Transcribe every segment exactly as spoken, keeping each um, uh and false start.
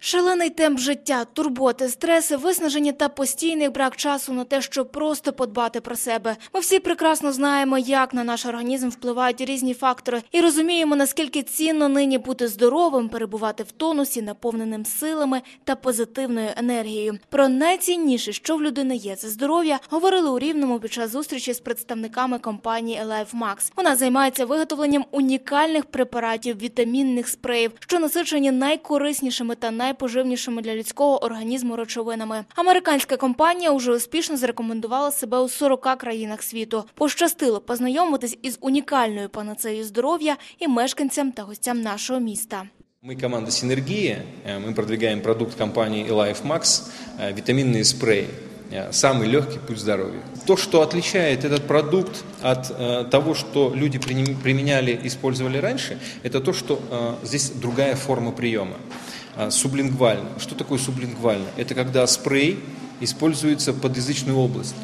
Шалений темп життя, турботи, стреси, виснаження та постійний брак часу на те, щоб просто подбати про себе. Ми всі прекрасно знаємо, як на наш організм впливають різні фактори і розуміємо, наскільки цінно нині бути здоровим, перебувати в тонусі, наповненим силами та позитивною енергією. Про найцінніше, що в людини є – це здоров'я, говорили у Рівному під час зустрічі з представниками компанії LifeMax. Вона займається виготовленням унікальних препаратів, вітамінних спреїв, що насичені найкориснішими та найпоживнішими поживнішими для людського організму речовинами. Американська компанія уже успішно зарекомендувала себе у сорока країнах світу. Пощастило познайомитись із унікальною панацеєю здоров'я і мешканцям та гостям нашого міста. Мы команда «Синергия», мы продвигаем продукт компании LifeMax, витаминные спреи. Самый легкий путь здоровья. То, что отличает этот продукт от э, того, что люди применяли, использовали раньше, это то, что э, здесь другая форма приема. Э, сублингвально. Что такое сублингвально? Это когда спрей используется в подъязычную область.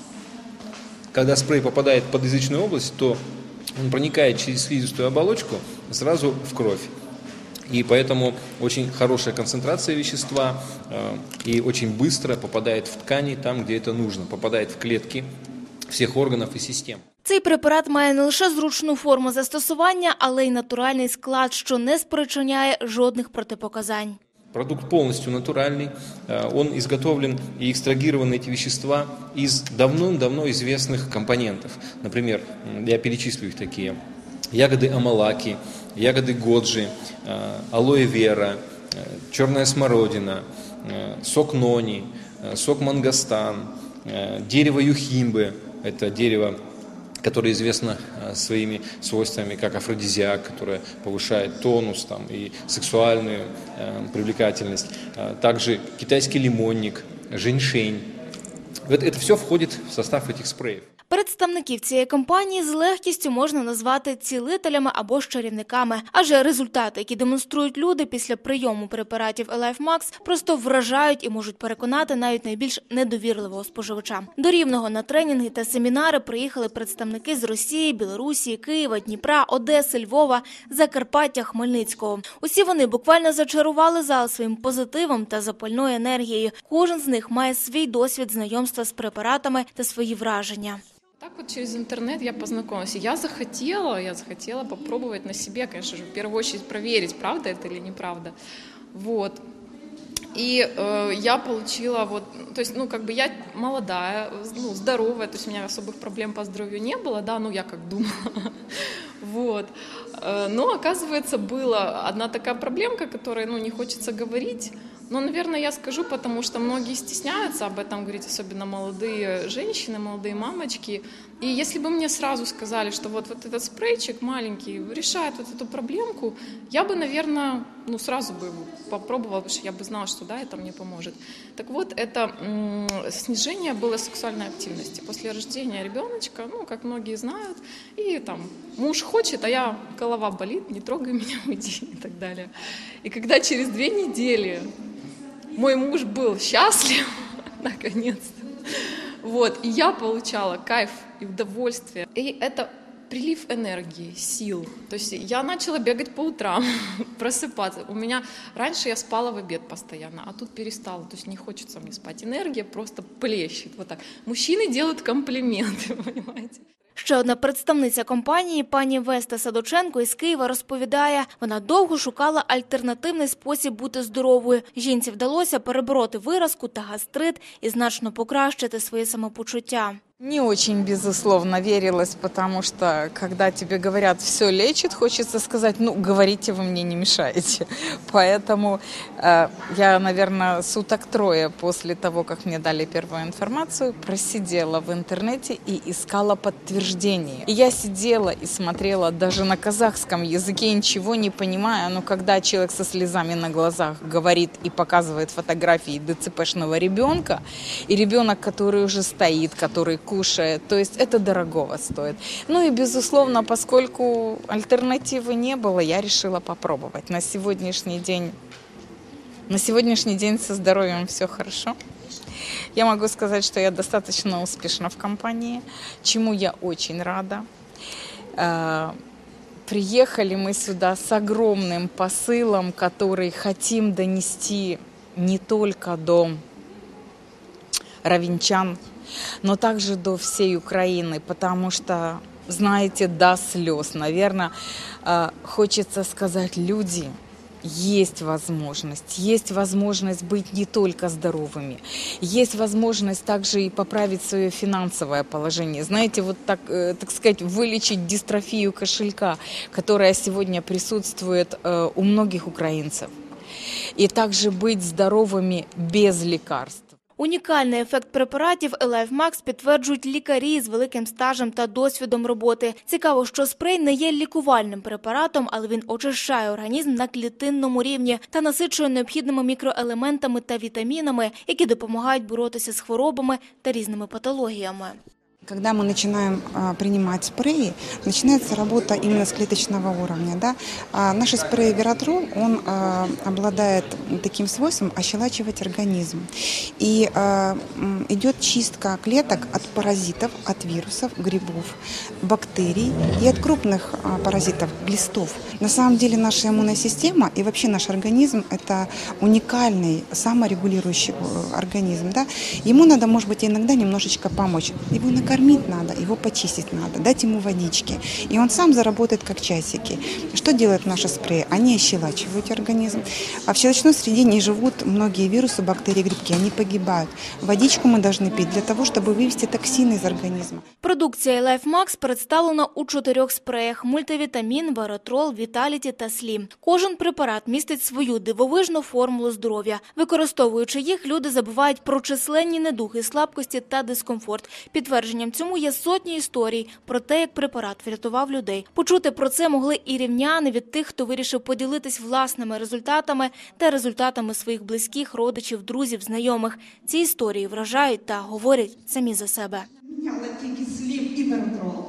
Когда спрей попадает в подъязычную область, то он проникает через слизистую оболочку сразу в кровь. И поэтому очень хорошая концентрация вещества э, и очень быстро попадает в ткани там, где это нужно, попадает в клетки всех органов и систем. Цей препарат має не лише зручну форму застосування, але й натуральний склад, що не спричиняє жодних протипоказань. Продукт полностью натуральный, он изготовлен и экстрагированы эти вещества из давно-давно известных компонентов. Например, я перечислю их такие: ягоды амалаки, ягоды годжи, алоэ вера, черная смородина, сок нони, сок мангостан, дерево юхимбы, это дерево, которое известно своими свойствами как афродизиак, которое повышает тонус там, и сексуальную э, привлекательность. Также китайский лимонник, женьшень. Это, это все входит в состав этих спреев. Представників цієї компанії з легкістю можна назвати цілителями або ж чарівниками. Адже результати, які демонструють люди після прийому препаратів LifeMax, просто вражають і можуть переконати навіть найбільш недовірливого споживача. До Рівного на тренінги та семінари приїхали представники з Росії, Білорусі, Києва, Дніпра, Одеси, Львова, Закарпаття, Хмельницького. Усі вони буквально зачарували зал своїм позитивом та запальною енергією. Кожен з них має свій досвід знайомства з препаратами та свої враження. Так вот через интернет я познакомилась. Я захотела, я захотела попробовать на себе, конечно же, в первую очередь проверить, правда это или неправда. Вот. И э, я получила, вот, то есть, ну, как бы я молодая, ну, здоровая, то есть у меня особых проблем по здоровью не было, да, ну, я как думала. Вот. Но, оказывается, была одна такая проблемка, которой, ну, не хочется говорить. Но, наверное, я скажу, потому что многие стесняются об этом говорить, особенно молодые женщины, молодые мамочки. И если бы мне сразу сказали, что вот, вот этот спрейчик маленький решает вот эту проблемку, я бы, наверное, ну, сразу бы попробовала, потому что я бы знала, что да, это мне поможет. Так вот, это м- снижение было сексуальной активности после рождения ребеночка, ну, как многие знают, и там муж хочет, а я, голова болит, не трогай меня, уйди и так далее. И когда через две недели мой муж был счастлив, наконец-то, вот, и я получала кайф и удовольствие. И это прилив энергии, сил. То есть я начала бегать по утрам, просыпаться. У меня раньше я спала в обед постоянно, а тут перестала. То есть не хочется мне спать. Энергия просто плещет. Вот так. Мужчины делают комплименты, понимаете? Ще одна представниця компанії, пані Веста Садоченко із Києва, розповідає, вона довго шукала альтернативний спосіб бути здоровою. Жінці вдалося перебороти виразку та гастрит і значно покращити своє самопочуття. Не очень, безусловно, верилось, потому что, когда тебе говорят «все лечит», хочется сказать «ну, говорите, вы мне не мешаете». Поэтому э, я, наверное, суток трое после того, как мне дали первую информацию, просидела в интернете и искала подтверждение. И я сидела и смотрела даже на казахском языке, ничего не понимая, но когда человек со слезами на глазах говорит и показывает фотографии ДЦПшного ребенка, и ребенок, который уже стоит, который кушает, то есть это дорогого стоит. Ну и, безусловно, поскольку альтернативы не было, я решила попробовать. На сегодняшний день, на сегодняшний день со здоровьем все хорошо. Я могу сказать, что я достаточно успешна в компании, чему я очень рада. приехали мы сюда с огромным посылом, который хотим донести не только до ровенчан, но также до всей Украины, потому что, знаете, до слез, наверное, хочется сказать, люди, есть возможность, есть возможность быть не только здоровыми, есть возможность также и поправить свое финансовое положение. Знаете, вот так, так сказать, вылечить дистрофию кошелька, которая сегодня присутствует у многих украинцев. И также быть здоровыми без лекарств. Унікальний ефект препаратів Елайфмакс підтверджують лікарі з великим стажем та досвідом роботи. Цікаво, що спрей не є лікувальним препаратом, але він очищає організм на клітинному рівні та насичує необхідними мікроелементами та вітамінами, які допомагають боротися з хворобами та різними патологіями. Когда мы начинаем а, принимать спреи, начинается работа именно с клеточного уровня. Да? А наш спрей Вератрол, он а, обладает таким свойством ощелачивать организм. И а, идет чистка клеток от паразитов, от вирусов, грибов, бактерий и от крупных а, паразитов, глистов. На самом деле наша иммунная система и вообще наш организм – это уникальный, саморегулирующий организм. Да? Ему надо, может быть, иногда немножечко помочь. Его накормить надо, его почистить надо, дать ему водички. И он сам заработает как часики. Что делают наши спреи? Они ощелачивают организм. А в щелочной среде не живут многие вирусы, бактерии, грибки. Они погибают. Водичку мы должны пить для того, чтобы вывести токсины из организма. Продукція Елайфмакс представлена у чотирьох спреях – мультивітамін, Вератрол, Віталіті та Слім. Кожен препарат містить свою дивовижну формулу здоров'я. Використовуючи їх, люди забувають про численні недуги, слабкості та дискомфорт. Підтвердженням цьому є сотні історій про те, як препарат врятував людей. Почути про це могли і рівняни від тих, хто вирішив поділитись власними результатами та результатами своїх близьких, родичів, друзів, знайомих. Ці історії вражають та говорять самі за себе. Міняла тільки Слім і Вератрол,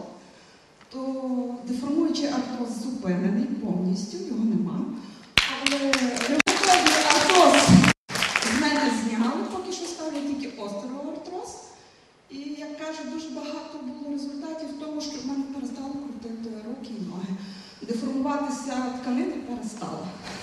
то деформуючий артроз зупинений повністю, його нема. Але ревматоїдний артроз з мене зняли, поки що ставлять тільки остероартроз. І, як кажуть, дуже багато було результатів в тому, що в мене перестало крутити руки і ноги. Деформуватися тканини перестало.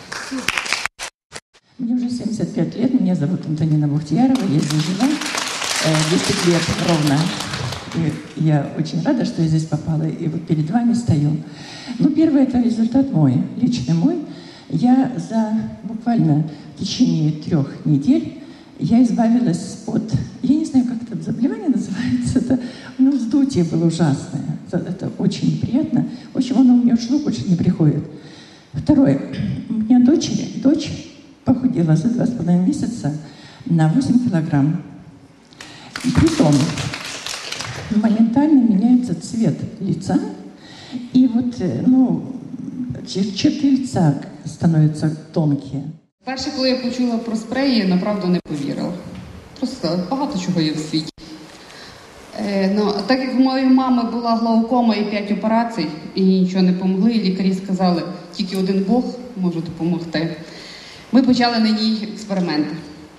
Мне уже семьдесят пять лет, меня зовут Антонина Бухтиярова, я здесь жила десять лет ровно. И я очень рада, что я здесь попала и вот перед вами стою. Ну, первый это результат мой, личный мой. Я за буквально в течение трех недель я избавилась от, я не знаю, как это заболевание называется, это, ну, вздутие было ужасное, это, это очень неприятно. В общем, оно у меня ушло, больше не приходит. Второе, у меня дочери, дочь похудела за два с половиной месяца на восемь килограмм. Притом моментально меняется цвет лица, и вот, ну, черты лица становятся тонкие. Перше, коли я почула про спреї, направду не повірила. Просто багато чого є в світі. Е, ну, так як в моєї мами була глаукома і п'ять операцій, і нічого не помогли, і лікарі сказали, тільки один Бог може допомогти, ми почали на ній експерименти.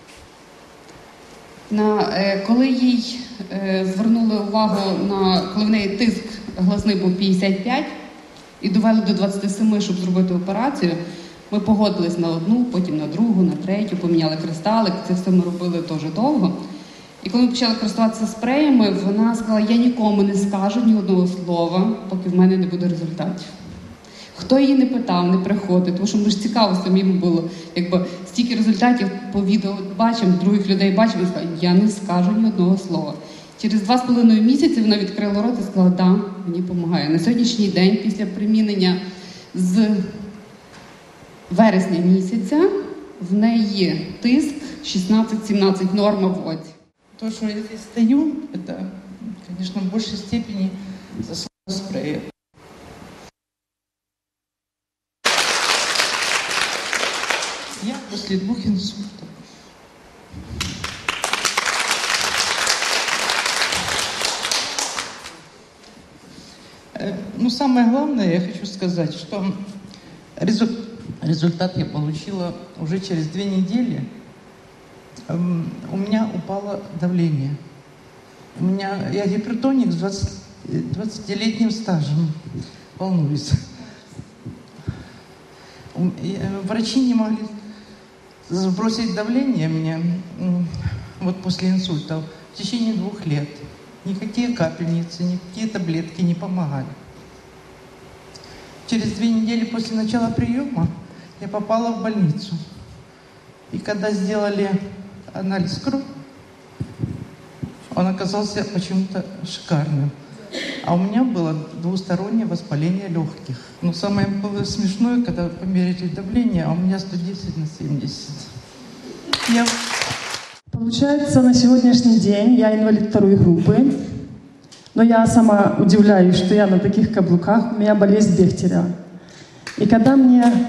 На, е, коли їй е, звернули увагу, на, коли в неї тиск гласний був п'ятдесят п'ять, і довели до двадцяти семи, щоб зробити операцію, ми погодились на одну, потім на другу, на третю, поміняли кристалик. Це все ми робили дуже довго. І коли ми почали користуватися спреями, вона сказала, я нікому не скажу ні одного слова, поки в мене не буде результатів. Хто її не питав, не приходить, тому що ми ж цікаво самим було, якби стільки результатів по відео бачимо, других людей бачимо, і сказала, я не скажу ні одного слова. Через два з половиною місяці вона відкрила рот і сказала, да, мені допомагає. На сьогоднішній день, після примінення з вересня місяця, в неї тиск шістнадцять-сімнадцять, норма в оці. То, что я здесь стою, это, конечно, в большей степени заслуга спрея. Я после двух инсультов. Ну, самое главное, я хочу сказать, что результат я получила уже через две недели. У меня упало давление. У меня, я гипертоник с двадцатилетним стажем. Волнуюсь. Врачи не могли сбросить давление мне вот после инсульта в течение двух лет. Никакие капельницы, никакие таблетки не помогали. Через две недели после начала приема я попала в больницу. И когда сделали анализ крови, он оказался почему-то шикарным. А у меня было двустороннее воспаление легких. Но самое было смешное, когда померили давление, а у меня сто десять на семьдесят. Я... Получается, на сегодняшний день я инвалид второй группы, но я сама удивляюсь, что я на таких каблуках, у меня болезнь Бехтерева. И когда мне...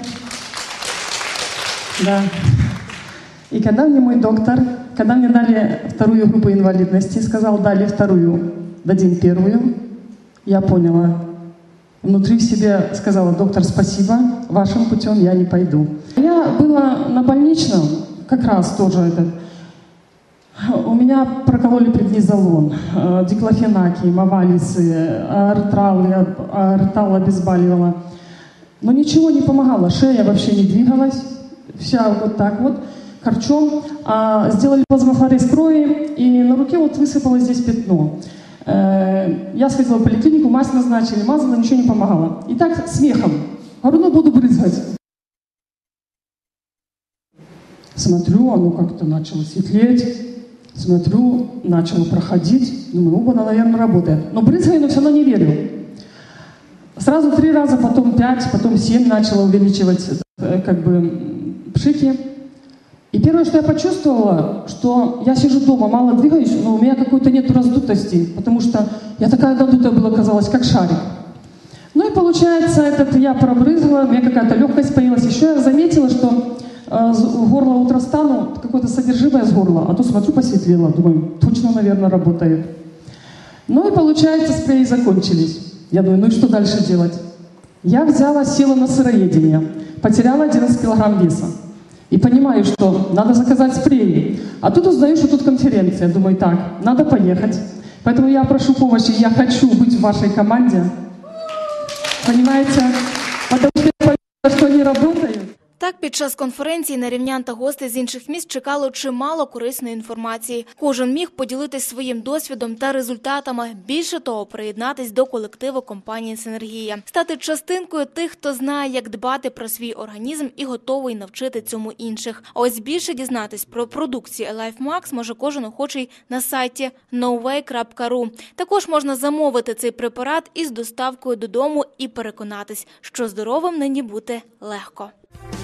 Да. И когда мне мой доктор, когда мне дали вторую группу инвалидности, сказал, дали вторую, дадим первую, я поняла. Внутри в себе сказала, доктор, спасибо, вашим путем я не пойду. Я была на больничном, как раз тоже этот. У меня прокололи преднизолон, диклофенаки, мавалисы, артрал, я артрал обезболивала. Но ничего не помогало, шея вообще не двигалась, вся вот так вот, корчом. А сделали плазмофорез крови, и на руке вот высыпалось здесь пятно. Я сходила в поликлинику, мазь назначили, мазала, ничего не помогало. И так смехом. Говорю, ну буду брызгать. Смотрю, оно как-то начало светлеть. Смотрю, начало проходить. Думаю, оба, наверное, работает. Но брызгаю, но все равно не верю. Сразу три раза, потом пять, потом семь начала увеличивать как бы пшики. И первое, что я почувствовала, что я сижу дома, мало двигаюсь, но у меня какой-то нет раздутости, потому что я такая надутая была, казалось, как шарик. Ну и получается, этот я пробрызгала, у меня какая-то легкость появилась. Еще я заметила, что э, горло утро стану, какое-то содержимое с горла, а то смотрю, посветлело, думаю, точно, наверное, работает. Ну и получается, спреи закончились. Я думаю, ну и что дальше делать? Я взяла, села на сыроедение, потеряла одиннадцать килограмм веса. И понимаю, что надо заказать спреи. А тут узнаю, что тут конференция. Думаю, так, надо поехать. Поэтому я прошу помощи, я хочу быть в вашей команде. Понимаете? Потому что я понимаю, что они работают. Так, під час конференції на рівнян та гостей з інших міст чекало чимало корисної інформації. Кожен міг поділитись своїм досвідом та результатами. Більше того, приєднатись до колективу компанії «Синергія». Стати частинкою тих, хто знає, як дбати про свій організм і готовий навчити цьому інших. А ось більше дізнатись про продукцію LifeMax може кожен охочий на сайті новей крапка ру. Також можна замовити цей препарат із доставкою додому і переконатись, що здоровим нині бути легко.